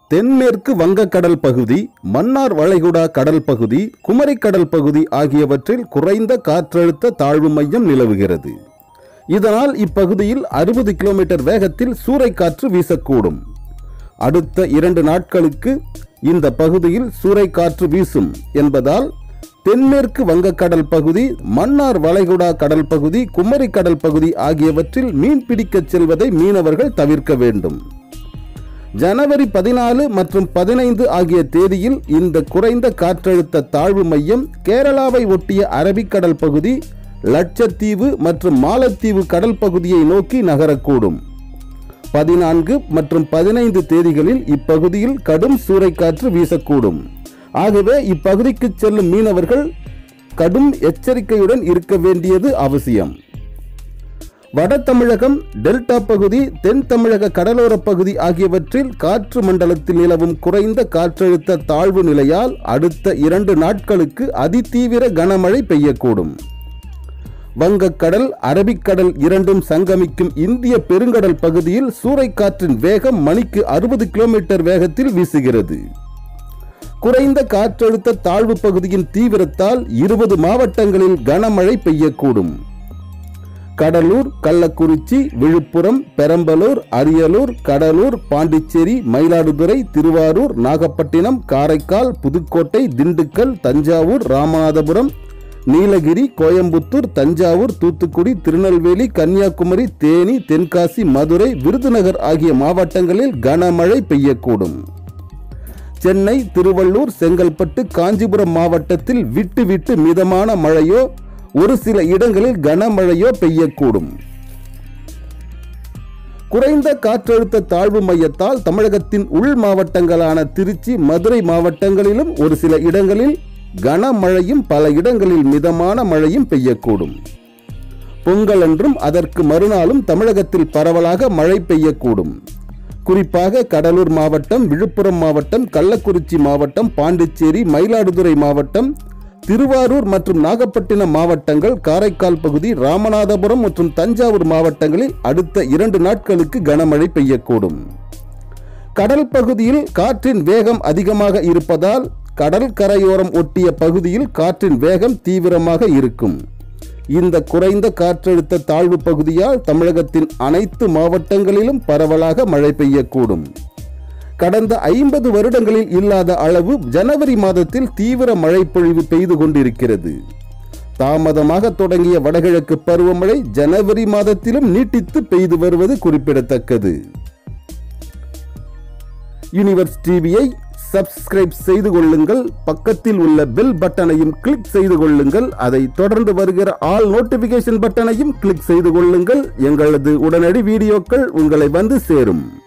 தென்மேற்கு வங்கக்கடல் பகுதி, மன்னார் வளைகுடா கடல் பகுதி, குமரிக்கடல் பகுதி ஆகியவற்றில் குறைந்த காற்றழுத்த தாழ்வு மையம் நிலவுகிறது. இதனால் இப்பகுதியில் 60 கிலோமீட்டர் வேகத்தில் சூறைக்காற்று வீசக்கூடும். அடுத்த 2 நாட்களுக்கு இந்த பகுதியில் சூறைக்காற்று வீசும் என்பதால் தென்மேற்கு வங்கக்கடல் பகுதி, மன்னார் வளைகுடா கடல் பகுதி, குமரிக்கடல் பகுதி ஆகியவற்றில் மீன் பிடிக்கச் செல்வதை மீனவர்கள் தவிர்க்க வேண்டும். ஜனவரி 14 மற்றும் 15 ஆகிய தேதியில் இந்த குறைந்த காற்றழுத்த தாழ்வு மையம் கேரளாவை ஒட்டிய அரபிக்கடல் பகுதி, லட்சத்தீவு மற்றும் மாலத்தீவு கடல் பகுதியை நோக்கி நகரக்கூடும். 14 மற்றும் 15 தேதிகளில் இப்பகுதியில் கடும் சூறைக்காற்று வீசக்கூடும். ஆகவே இப்பகுதிக்கு செல்லும் மீனவர்கள் கடும் எச்சரிக்கையுடன் இருக்க வேண்டியது அவசியம். வட தமிழகம், டெல்டா பகுதி, தென் தமிழக கடலோர பகுதி ஆகியவற்றில் காற்று மண்டலத்தில் நிலவும் குறைந்த காற்றழுத்த தாழ்வு நிலையால் அடுத்த 2 நாட்களுக்கு அதிதீவிர கனமழை பெய்யக்கூடும். வங்கக்கடல், அரபிக்கடல் இரண்டும் சங்கமிக்கும் இந்திய பெருங்கடல் பகுதியில் சூறைக்காற்றின் வேகம் மணிக்கு 60 கிலோமீட்டர் வேகத்தில் வீசுகிறது. குறைந்த காற்றழுத்த தாழ்வு பகுதியின் தீவிரத்தால் 20 மாவட்டங்களில் கனமழை பெய்யக்கூடும். கடலூர், கள்ளக்குறிச்சி, விழுப்புரம், பெரம்பலூர், அரியலூர், கடலூர், பாண்டிச்சேரி, மயிலாடுதுறை, திருவாரூர், நாகப்பட்டினம், காரைக்கால், புதுக்கோட்டை, திண்டுக்கல், தஞ்சாவூர், ராமநாதபுரம், நீலகிரி, கோயம்புத்தூர், தஞ்சாவூர், தூத்துக்குடி, திருநெல்வேலி, கன்னியாகுமரி, தேனி, தென்காசி, மதுரை, விருதுநகர் ஆகிய மாவட்டங்களில் கனமழை பெய்யக்கூடும். சென்னை, திருவள்ளூர், செங்கல்பட்டு, காஞ்சிபுரம் மாவட்டத்தில் விட்டு விட்டு மிதமான மழையோ ஒரு சில இடங்களில் கனமழையோ பெய்யக்கூடும். குறைந்த காற்றழுத்த தாழ்வு மையத்தால் தமிழகத்தின் உள் மாவட்டங்களான திருச்சி, மதுரை மாவட்டங்களிலும் ஒரு சில இடங்களில் கனமழையும் பல இடங்களில் மிதமான மழையும் பெய்யக்கூடும். பொங்கல் அன்றும் அதற்கு மறுநாளும் தமிழகத்தில் பரவலாக மழை பெய்யக்கூடும். குறிப்பாக கடலூர் மாவட்டம், விழுப்புரம் மாவட்டம், கள்ளக்குறிச்சி மாவட்டம், பாண்டிச்சேரி, மயிலாடுதுறை மாவட்டம், திருவாரூர் மற்றும் நாகப்பட்டினம் மாவட்டங்கள், காரைக்கால் பகுதி, ராமநாதபுரம் மற்றும் தஞ்சாவூர் மாவட்டங்களில் அடுத்த 2 நாட்களுக்கு கனமழை பெய்யக்கூடும். கடல் பகுதியில் காற்றின் வேகம் அதிகமாக இருப்பதால் கடல் கரையோரம் ஒட்டிய பகுதியில் காற்றின் வேகம் தீவிரமாக இருக்கும். இந்த குறைந்த காற்றழுத்த தாழ்வு பகுதியால் தமிழகத்தின் அனைத்து மாவட்டங்களிலும் பரவலாக மழை பெய்யக்கூடும். கடந்த 50 வருடங்களில் இல்லாத அளவு ஜனவரி மாதத்தில் தீவிர மழை பொழிவு பெய்து கொண்டிருக்கிறது. தாமதமாக தொடங்கிய வடகிழக்கு பருவமழை ஜனவரி மாதத்திலும் நீட்டித்து பெய்து வருவது குறிப்பிடத்தக்கது. யூனிவர்ஸ் டிவியை சப்ஸ்கிரைப் செய்து கொள்ளுங்கள். பக்கத்தில் உள்ள பெல் பட்டனையும் கிளிக் செய்து கொள்ளுங்கள். அதை தொடர்ந்து வருகிற ஆல் நோட்டிபிகேஷன் பட்டனையும் கிளிக் செய்து கொள்ளுங்கள். எங்களது உடனடி வீடியோக்கள் உங்களை வந்து சேரும்.